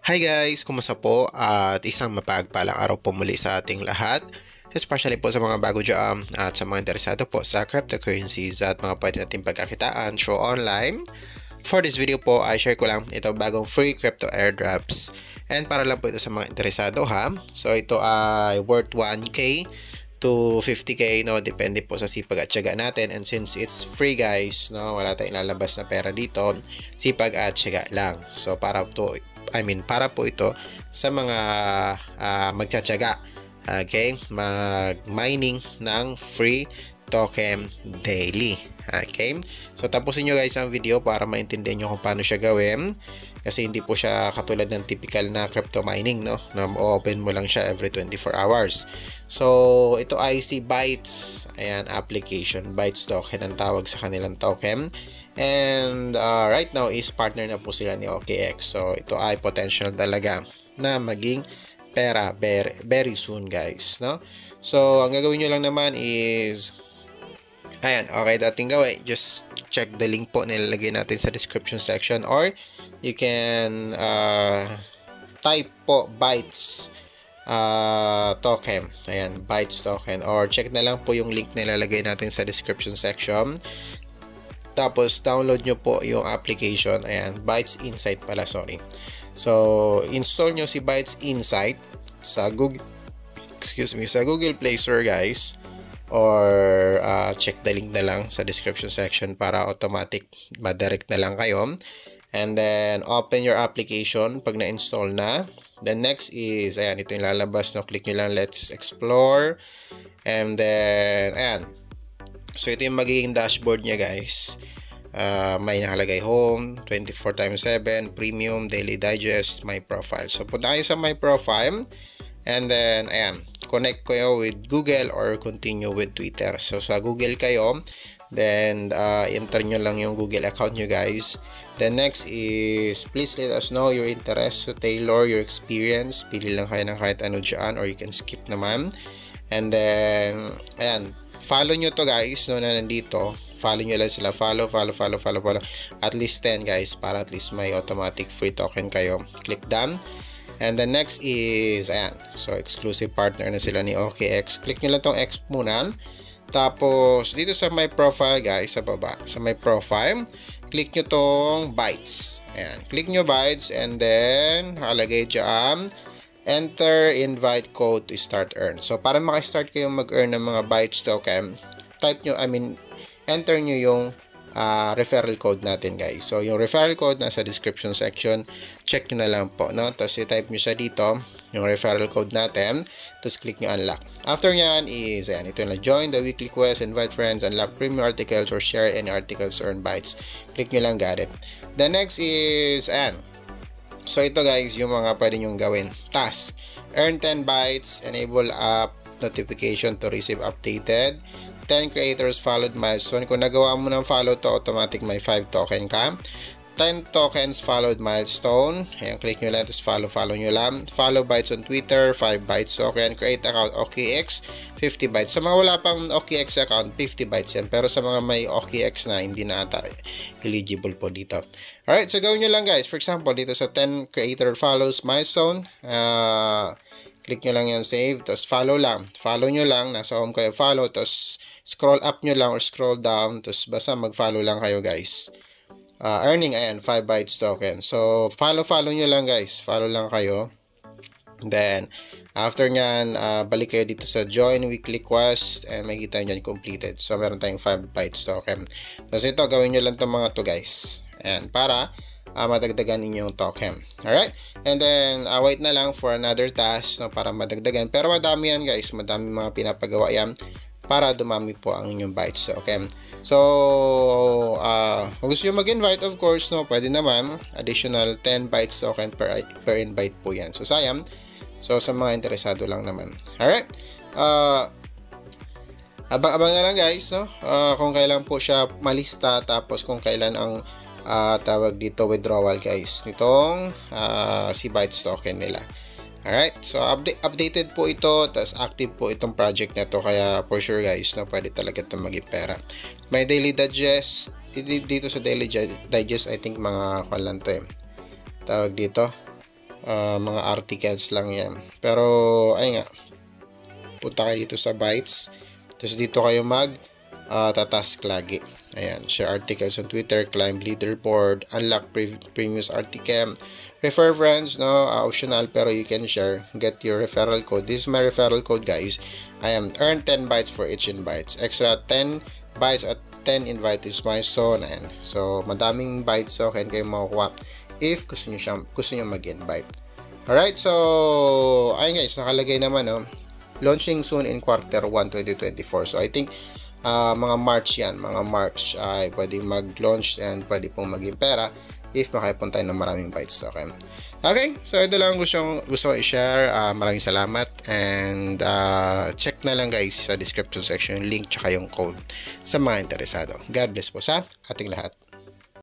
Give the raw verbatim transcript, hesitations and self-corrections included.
Hi guys! Kumusta po? At isang mapagpalang araw po muli sa ating lahat. Especially po sa mga bago dyan at sa mga interesado po sa cryptocurrencies at mga pwede natin pagkakitaan through online. For this video po ay share ko lang ito bagong free crypto airdrops. And para lang po ito sa mga interesado ha. So ito ay worth one K to fifty K, no, depende po sa sipag at tiyaga natin. And since it's free guys, no, wala tayong lalabas na pera dito, sipag at tiyaga lang. So para to I mean, para po ito sa mga uh, magtsatsaga, okay, mag-mining ng free token daily. Okay, so tapusin nyo guys ang video para maintindihan nyo kung paano siya gawin. Kasi hindi po siya katulad ng typical na crypto mining, no, na open mo lang siya every twenty-four hours. So ito ay si Bytes, ayan, application. Bytes token ang tawag sa kanilang token. And uh, right now is partner na po sila ni O K X. So ito ay potential talaga na maging pera very, very soon guys, no? So ang gagawin nyo lang naman is ayan, okay, dating gawin, just check the link po nilalagay natin sa description section, or you can uh, type po Bytes uh, token, ayan, Bytes token, or check na lang po yung link nilalagay natin sa description section. Tapos download nyo po yung application, ayan, Bytes Insight pala, sorry. So install nyo si Bytes Insight sa Google, excuse me, sa Google Play Store guys, or uh, check the link na lang sa description section para automatic ma-direct na lang kayo. And then open your application pag na-install na. Then next is, ayan, ito yung lalabas, no, click nyo lang let's explore. And then ayan, so ito yung magiging dashboard niya guys. Uh, may nakalagay home, twenty-four times seven, premium, daily digest, my profile. So punta kayo sa my profile. And then ayan, connect kayo with Google or continue with Twitter. So sa Google kayo, then uh, enter nyo lang yung Google account nyo guys. Then next is please let us know your interest. So tailor your experience. Pili lang kayo ng kahit ano dyan, or you can skip naman. And then ayan, follow nyo to guys, no, na nandito. Follow nyo lang sila, follow, follow, follow, follow, follow. At least ten guys, para at least may automatic free token kayo. Click done. And the next is, ayan, so exclusive partner na sila ni O K X. Click nyo lang tong X muna. Tapos dito sa my profile guys, sa baba, sa my profile, click nyo tong Bytes. Ayan, click nyo Bytes, and then halagay dyan, enter invite code to start earn. So para maka-start kayong mag-earn ng mga Bytes token, type nyo, I mean, enter nyo yung uh, referral code natin guys. So yung referral code nasa description section, check nyo na lang po, no? Tapos i-type nyo siya dito, yung referral code natin, tapos click nyo unlock. After nyan is, ayan, ito na, join the weekly quest, invite friends, unlock premium articles, or share any articles, earn Bytes. Click nyo lang, got it. The next is, ayan, so ito guys, yung mga pwede nyong gawin. Task, earn ten Bytes, enable app notification to receive updated, ten creators followed milestone. Kung nagawa mo ng follow to, automatic may five token ka. ten tokens followed milestone. Ayan, click nyo lang, tapos follow, follow nyo lang. Follow Bytes on Twitter, five Bytes token. Create account O K X, fifty Bytes. Sa mga wala pang O K X account, fifty Bytes yan. Pero sa mga may O K X na, hindi na ata eligible po dito. Alright, so gawin nyo lang guys. For example, dito sa ten creator follows milestone, uh, click nyo lang yung save, tapos follow lang. Follow nyo lang, nasa home kayo, follow, tapos scroll up nyo lang or scroll down, tapos basta mag-follow lang kayo guys. Uh, earning, ayan, five Bytes token. So, follow-follow nyo lang guys. Follow lang kayo. Then, after nyan, uh, balik kayo dito sa join weekly quest, and makikita nyo yan completed. So, meron tayong five Bytes token. Tapos ito, gawin nyo lang itong mga to guys. Ayan, para uh, madagdagan inyong token. Alright? And then, uh, wait na lang for another task, no, para madagdagan. Pero madami yan guys. Madami mga pinapagawa yan para dumami po ang inyong Bytes token. So, uh, kung gusto nyo mag-invite, of course, no, pwede naman. Additional ten Bytes token per, per invite po yan. So, sayang. So, sa mga interesado lang naman. Alright? Uh, abang-abang na lang guys, no? Uh, kung kailan po siya malista, tapos kung kailan ang uh, tawag dito withdrawal guys nitong uh, si Bytes token nila. Alright, so update, updated po ito, tas active po itong project na to, kaya for sure guys, no, pwede talaga ito maging pera. May daily digest, dito sa daily digest, I think mga kwan lang to eh. Tawag dito, uh, mga articles lang yan. Pero ay nga, punta kayo dito sa Bytes, tapos dito kayo mag uh, tatask lagi. Ayan, share articles on Twitter, climb leaderboard, unlock pre previous article, refer friends, no, uh, optional pero you can share, get your referral code. This is my referral code, guys. I am earn ten bytes for each invites, extra ten bytes at ten invite is my zone. Ayan. So madaming bytes, so kaya kayo makukuha if gusto nyo, siya, gusto nyo mag-invite. Alright, so ayun guys, nakalagay naman, no, launching soon in quarter one twenty twenty-four. So I think Uh, mga March yan, mga March ay pwedeng mag-launch and pwede pong maging pera if makipon tayo ng maraming bytes. Okay, okay, so ito lang gusto, gusto ko i-share. Uh, maraming salamat and uh, check na lang guys sa description section yung link tsaka yung code sa mga interesado. God bless po sa ating lahat.